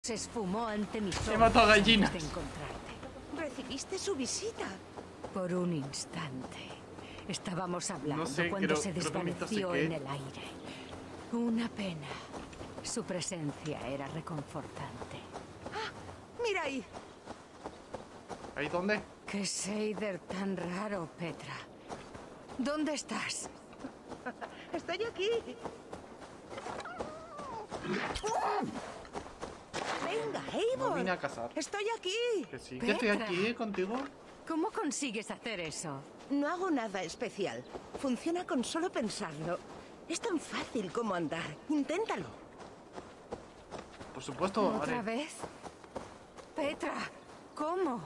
Se esfumó ante mis ojos. He matado gallinas. De encontrarte. Recibiste su visita. Por un instante. Estábamos hablando No sé, cuando se creo que ahorita desvaneció sé qué. en el aire. Una pena. Su presencia era reconfortante. Mira ahí. ¿Ahí dónde? Qué Seider tan raro, Petra. ¿Dónde estás? Estoy aquí. Venga, No Eivor. vine a cazar. Estoy aquí. Que sí, que estoy Petra. aquí contigo. ¿Cómo consigues hacer eso? No hago nada especial. Funciona con solo pensarlo. Es tan fácil como andar. Inténtalo. Por supuesto, ¿Otra haré. vez? Petra, ¿cómo?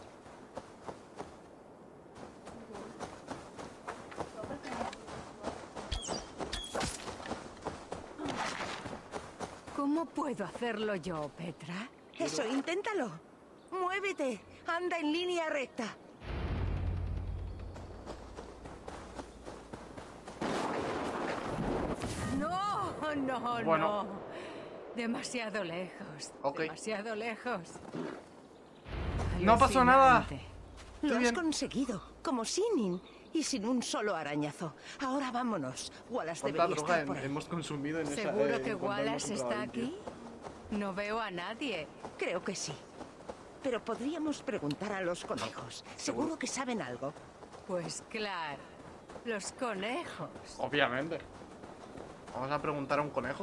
¿Cómo puedo hacerlo yo, Petra? Eso, inténtalo. Muévete. Anda en línea recta. No, no, Bueno. no. Demasiado lejos. Ok. Demasiado lejos. No pasó nada. Alucinante. Lo has bien. conseguido. Como Sinin. Y sin un solo arañazo. Ahora vámonos. Wallace ¿Cuánta debería droga estar por ahí. hemos consumido en esa? ¿Seguro que cuando hemos Wallace entrado está ahí, tío? aquí? No veo a nadie. Creo que sí. Pero podríamos preguntar a los conejos. Seguro que saben algo. Pues claro, los conejos. Obviamente. Vamos a preguntar a un conejo.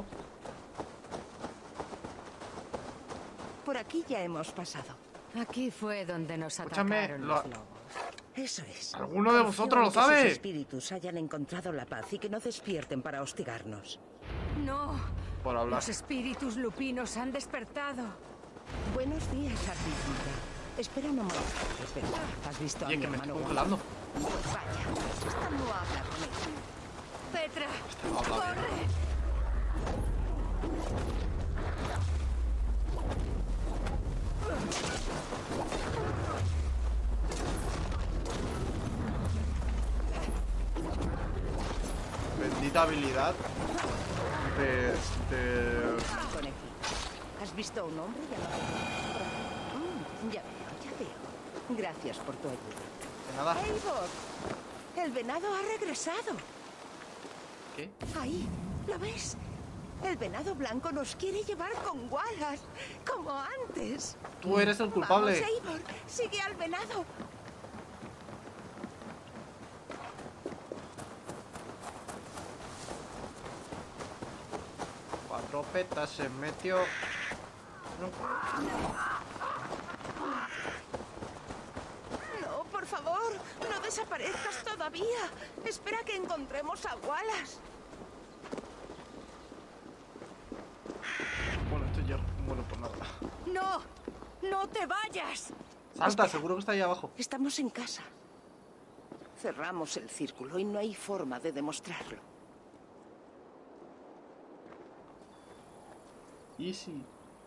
Por aquí ya hemos pasado. Aquí fue donde nos Escúchame, atacaron lo- los lobos. Eso es. ¿Alguno de Confío vosotros lo en que sus sabe? espíritus hayan encontrado la paz y que no despierten para hostigarnos. No, Por hablar. los espíritus lupinos han despertado. Buenos días, ardillita. Espero no molestarte, pero ¿has visto a Oye, mi que me estoy hermano? congelando. Pues vaya, esta no habla con él. Petra, habla bien. corre. Bendita habilidad de... Conejito. ¿Has visto a un hombre llamado? Ya veo. Gracias por tu ayuda. de nada. Eivor, el venado ha regresado. ¿Qué? Ahí, ¿lo ves? El venado blanco nos quiere llevar con Wallace, como antes. Tú eres el culpable. Vamos, Eivor, sigue al venado. Cuatro petas se metió. No, por favor, no desaparezcas todavía. Espera que encontremos a Wallace. Bueno, esto ya... Bueno, pues nada. No, no te vayas. Salta, seguro que está ahí abajo. Estamos en casa. Cerramos el círculo y no hay forma de demostrarlo. Easy.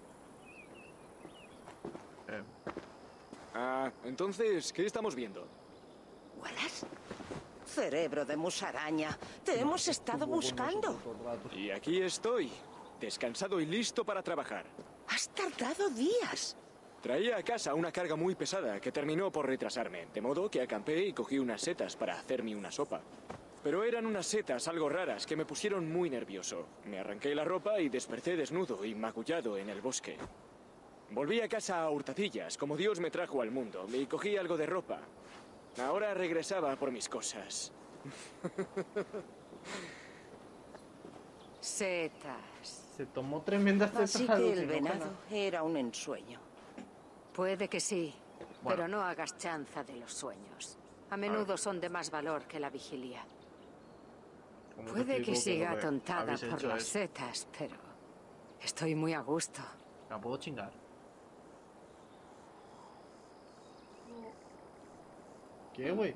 Entonces, ¿qué estamos viendo? ¿Wallace? Cerebro de musaraña. Te hemos estado buscando. Y aquí estoy, descansado y listo para trabajar. Has tardado días. Traía a casa una carga muy pesada que terminó por retrasarme, de modo que acampé y cogí unas setas para hacerme una sopa. Pero eran unas setas algo raras que me pusieron muy nervioso. Me arranqué la ropa y desperté desnudo y magullado en el bosque. Volví a casa a hurtadillas, como Dios me trajo al mundo, y cogí algo de ropa. Ahora regresaba por mis cosas. Setas. Se tomó tremendas tetas Así que el alucinógenas. venado era un ensueño. Puede que sí, Bueno. pero no hagas chanza de los sueños. A menudo son de más valor que la vigilia. ¿Cómo te Puede que explico siga lo que atontada habéis por hecho las eso? setas, pero estoy muy a gusto. ¿La puedo chingar? ¿Qué, güey?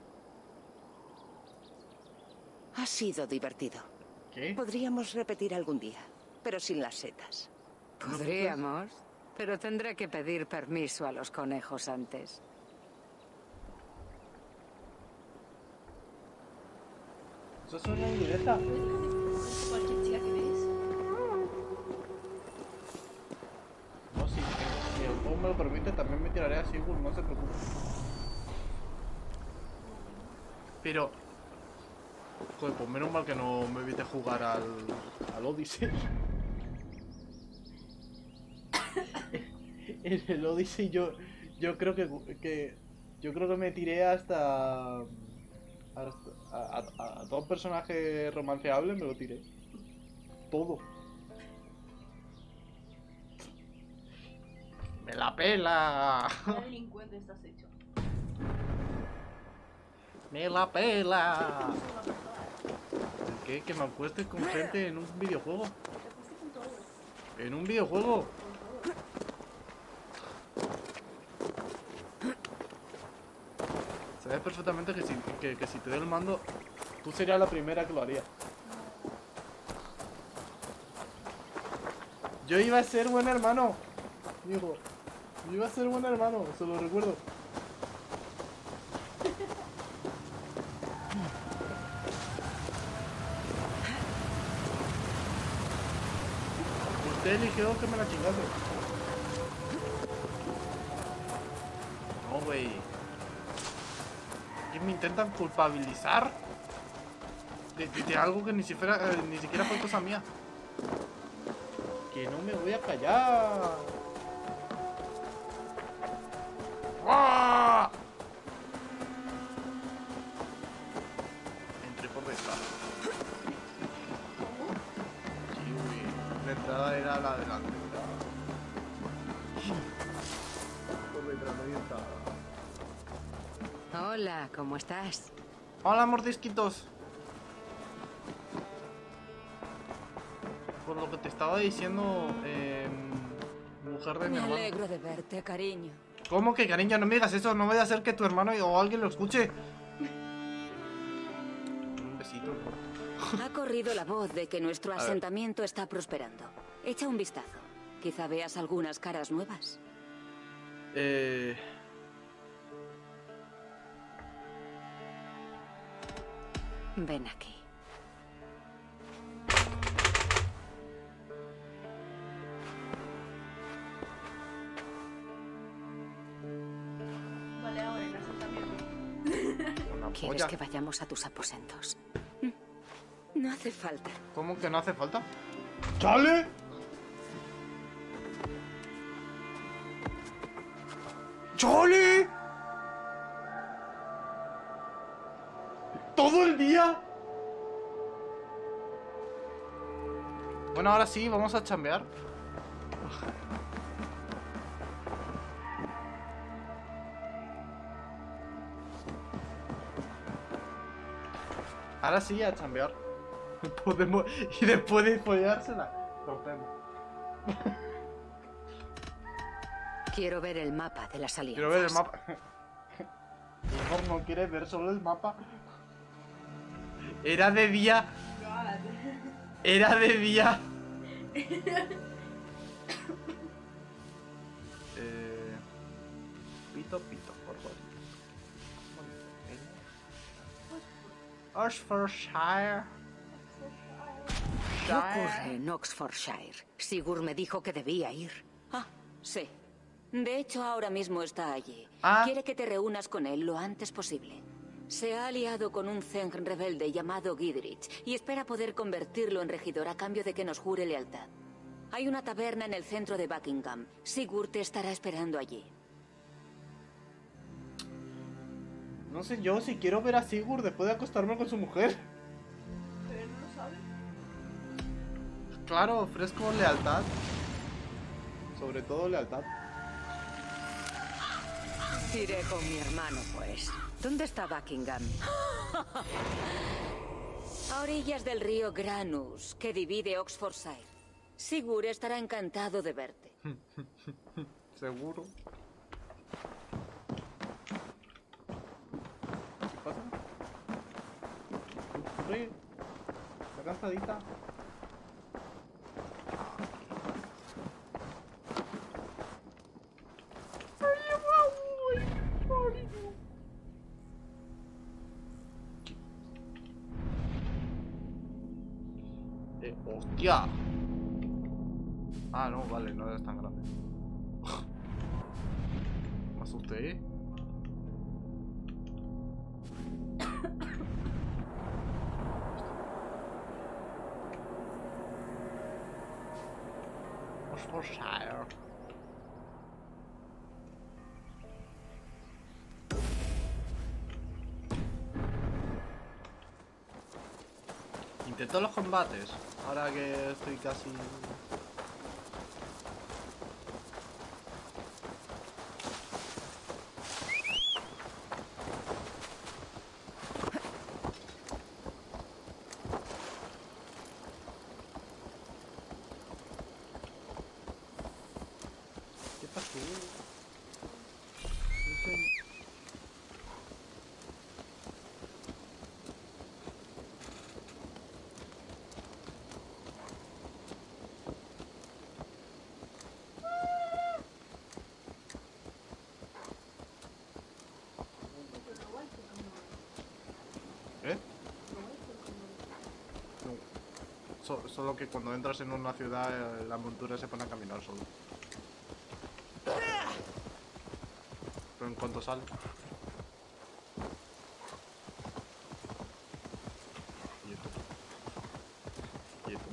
Ha sido divertido. ¿Qué? Podríamos repetir algún día, pero sin las setas. Podríamos, pero tendré que pedir permiso a los conejos antes. Eso es una indirecta. Cualquier chica que ves. No, sí. juego me lo permite, también me tiraré a Sigurd, no se preocupe. Pero... Joder, pues menos mal que no me evite jugar al Odyssey. En el Odyssey yo creo que yo creo que me tiré hasta a todo personaje romanceable me lo tiré. Todo. ¡Me la pela! ¿Qué delincuente estás hecho? ¡Me la pela! ¿Qué? ¿Que me acuestes con gente en un videojuego? ¿En un videojuego? Sabes perfectamente que si te doy el mando, tú serías la primera que lo haría. Yo iba a ser buen hermano, hijo. Yo iba a ser buen hermano, se lo recuerdo. Usted eligió que me la chingase. No, güey. Que me intentan culpabilizar de algo que ni siquiera fue cosa mía. Que no me voy a callar. ¡Ah! Entré por detrás. Sí, güey. La entrada era la delante. Por detrás no hay entrada. Hola, ¿cómo estás? Hola, mordisquitos. Por lo que te estaba diciendo, mujer de mi Me hermano. alegro de verte, cariño. ¿Cómo que, cariño? No me digas eso, no vaya a ser que tu hermano o alguien lo escuche. Un besito. Ha corrido la voz de que nuestro asentamiento está prosperando. Echa un vistazo. Quizá veas algunas caras nuevas. Ven aquí. Vale, ahora en asentamiento. Una ¿Quieres polla. que vayamos a tus aposentos? No hace falta. ¿Cómo que no hace falta? ¡Chale! ¡Chale! ¿Todo el día? Bueno, ahora sí, vamos a chambear. Ahora sí, a chambear. Podemos... Y después de follársela, rompemos. Quiero ver el mapa de las alianzas. Quiero ver el mapa. Mejor no quiere ver solo el mapa. Era de día. Era de día. Pito, pito, por favor. Oxfordshire. ¿Qué ocurre en Oxfordshire? Sigurd me dijo que debía ir. Ah, sí. De hecho, ahora mismo está allí. Ah. Quiere que te reúnas con él lo antes posible. Se ha aliado con un Zeng rebelde llamado Gidrich y espera poder convertirlo en regidor a cambio de que nos jure lealtad. Hay una taberna en el centro de Buckingham. Sigurd te estará esperando allí. No sé yo si quiero ver a Sigurd después de acostarme con su mujer. Pero no lo sabe. Claro, ofrezco lealtad. Sobre todo lealtad. Iré con mi hermano, pues. ¿Dónde está Buckingham? A orillas del río Granus, que divide Oxfordshire. Sigurd estará encantado de verte. Seguro. ¿Qué pasa? Hombre, está cansadita. ¡Hostia! Ah, no, vale, no es tan grande. asusté. Oxfordshire. Intento los combates. Ahora que estoy casi... ¿Qué pasó? ¿Eh? No. Solo que cuando entras en una ciudad la montura se pone a caminar solo. Pero en cuanto sale... Quieto. Quieto.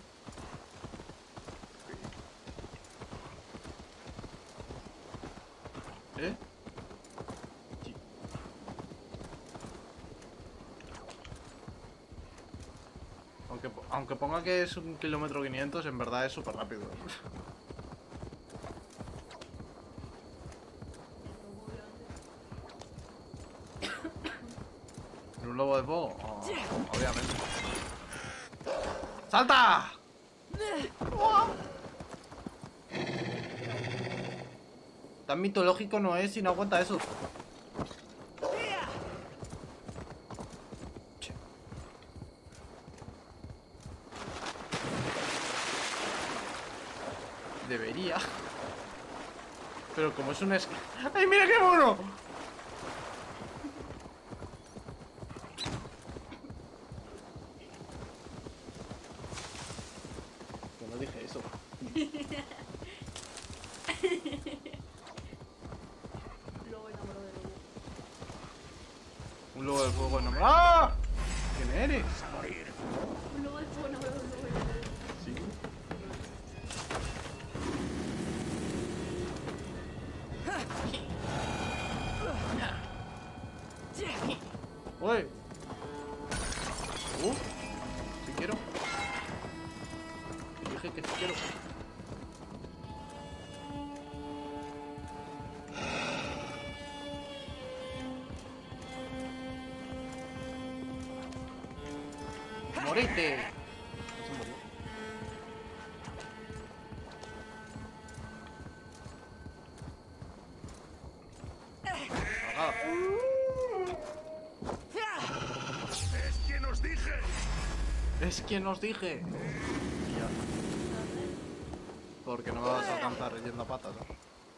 ¿Eh? Sí. Aunque ponga que es 1 kilómetro 500, en verdad es súper rápido. ¿Un lobo de fuego? Oh, obviamente. ¡Salta! Tan mitológico no es si no aguanta eso. Che. Debería. Pero como es un ¡ay, mira qué mono! Yo no dije eso. Lobo enamorado de lobo. Un lobo de fuego enamorado. ¡Ah! ¿Quién eres? Un lobo de fuego enamorado de un lobo de lobo. Sí. ¡Uy! Si quiero. Dije que si quiero. ¡Morite! No se murió. Apagada. Es que nos dije. Y ya. Porque no me vas a alcanzar yendo a patas, ¿no?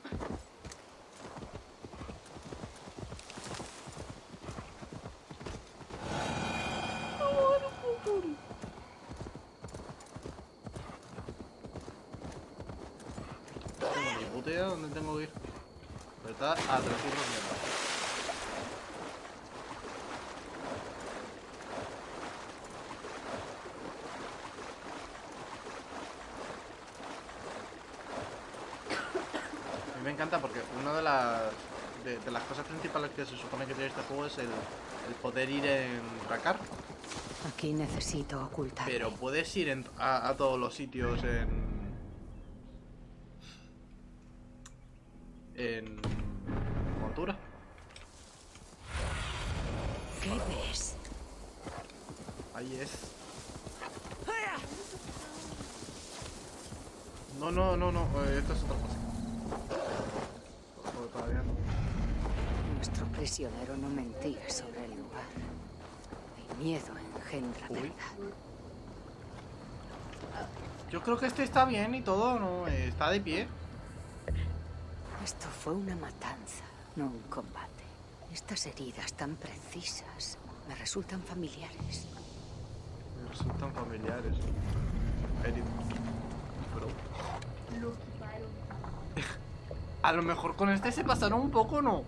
Tengo ni puta idea de dónde tengo que ir. ¿Verdad? Ah, 300 metros. A mí me encanta porque una de las cosas principales que se supone que tiene este juego es el poder ir en Drakkar. Aquí necesito ocultar. Pero puedes ir a todos los sitios en montura. ¿Qué ves? Ahí es. No, esto es otra cosa. Todavía no. Nuestro prisionero no mentía sobre el lugar. El miedo engendra Uy. verdad. Yo creo que este está bien y todo, ¿no? Está de pie. Esto fue una matanza, no un combate. Estas heridas tan precisas me resultan familiares. Me resultan familiares. Heridos. Bro. Lucky Byron. A lo mejor con este se pasaron un poco, ¿no?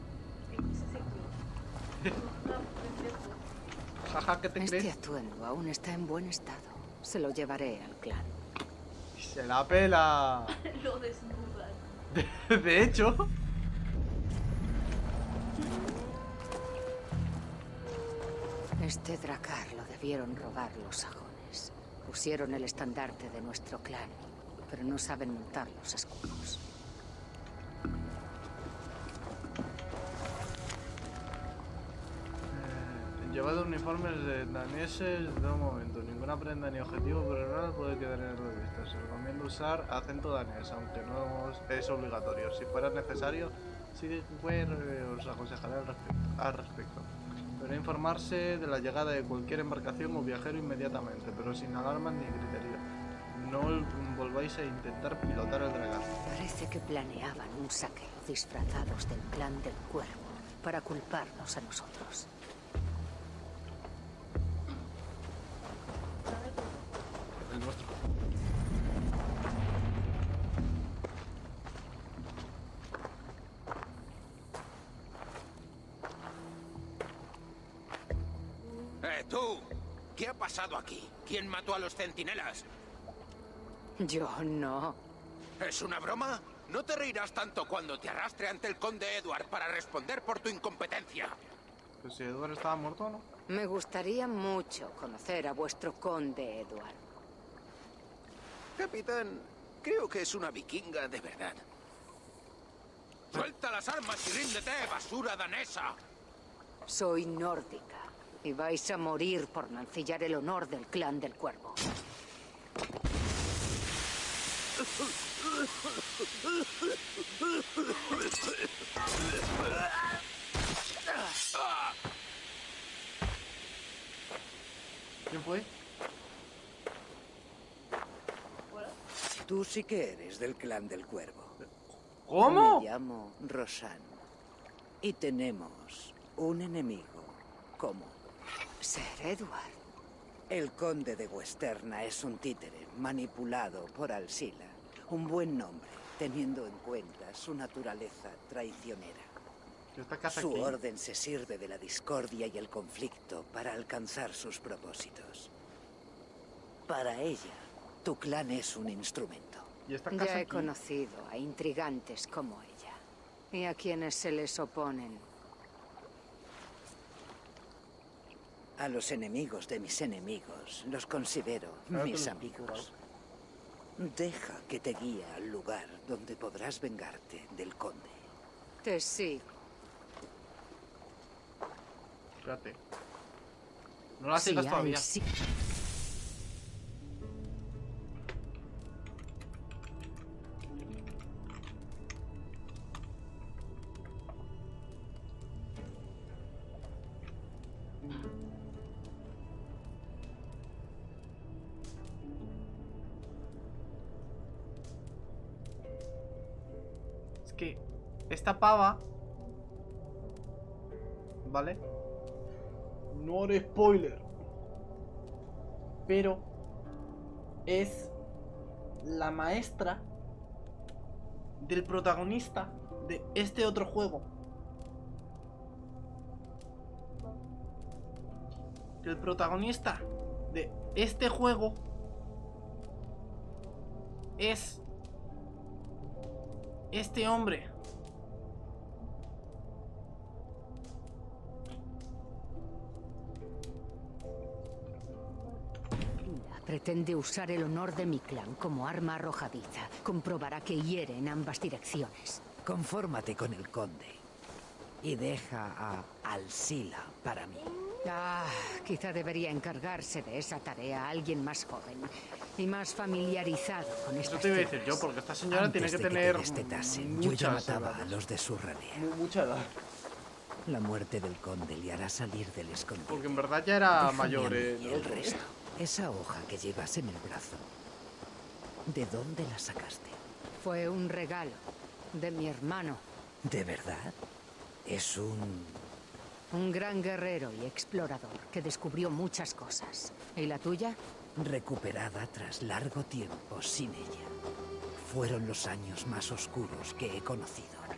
Jaja, ¿qué te Este crees? atuendo aún está en buen estado. Se lo llevaré al clan. Se la pela. Lo desnudan. De hecho. Este dracar lo debieron robar los sajones. Pusieron el estandarte de nuestro clan, pero no saben montar los escudos. Llevado uniformes de daneses de un momento. Ninguna prenda ni objetivo personal puede quedar en el revista. Se recomienda usar acento danés, aunque no es obligatorio. Si fuera necesario, sí que os aconsejaré al respecto. Deberá informarse de la llegada de cualquier embarcación o viajero inmediatamente, pero sin alarmas ni criterio. No volváis a intentar pilotar el dragón. Parece que planeaban un saqueo disfrazados del clan del cuervo para culparnos a nosotros. El nuestro. ¡Tú! ¿Qué ha pasado aquí? ¿Quién mató a los centinelas? Yo no. ¿Es una broma? No te reirás tanto cuando te arrastre ante el conde Edward para responder por tu incompetencia. Pues si Edward estaba muerto, ¿no? Me gustaría mucho conocer a vuestro conde Edward. Capitán, creo que es una vikinga de verdad. ¡Suelta las armas y ríndete, basura danesa! Soy nórdica y vais a morir por mancillar el honor del clan del cuervo. ¿Quién fue? Tú sí que eres del clan del cuervo. ¿Cómo? Me llamo Rosan. Y tenemos un enemigo común. Ser Edward. El conde de Westerna es un títere manipulado por Alsila. Un buen nombre, teniendo en cuenta su naturaleza traicionera. Esta casa Su aquí. orden se sirve de la discordia y el conflicto para alcanzar sus propósitos. Para ella, tu clan es un instrumento. Y esta casa Ya he aquí. conocido a intrigantes como ella. Y a quienes se les oponen. A los enemigos de mis enemigos los considero Ahora mis te lo- amigos. Deja que te guíe al lugar donde podrás vengarte del conde. Te sigo. Espérate. No la Si sigas todavía. Alsi- Es que esta pava, ¿vale? No haré spoiler, pero es la maestra del protagonista de este otro juego. El protagonista de este juego es este hombre. Pretende usar el honor de mi clan como arma arrojadiza. Comprobará que hiere en ambas direcciones. Confórmate con el conde y deja a Alsila para mí. Ah, quizá debería encargarse de esa tarea a alguien más joven y más familiarizado con Eso estas te iba a decir tierras. yo, porque esta señora Antes tiene que de que tener te destetasen, yo ya muchas mataba a edades. los de su ralea. Mucha edad. La muerte del conde le hará salir del escondite. Porque en verdad ya era Déjame mayor, a mí el el otro. resto. Esa hoja que llevas en el brazo, ¿de dónde la sacaste? Fue un regalo de mi hermano, ¿De verdad? Es un gran guerrero y explorador que descubrió muchas cosas. ¿Y la tuya? recuperada tras largo tiempo sin ella. Fueron los años más oscuros que he conocido.